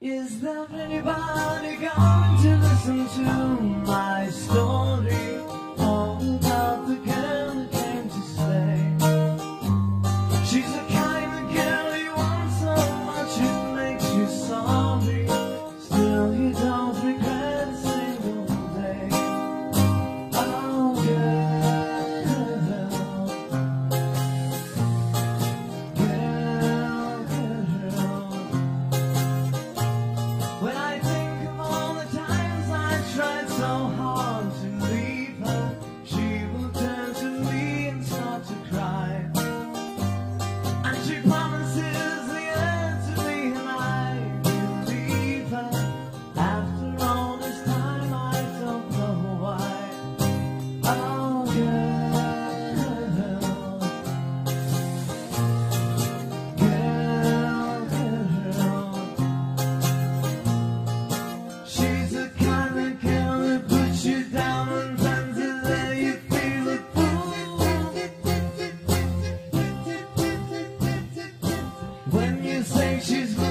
Is there anybody going to listen to my story? All about the girl who came to stay. She's the kind of girl you want so much it makes you sorry. Still you don't regret a single day. Oh girl, when I think of all the times I tried so hard to leave her, she will turn to me and start to cry. And she promises the earth to me and I believe her. After all this time I don't know why. Oh she's the kind of girl that puts you down and turns it there you feel a fool. When you say she's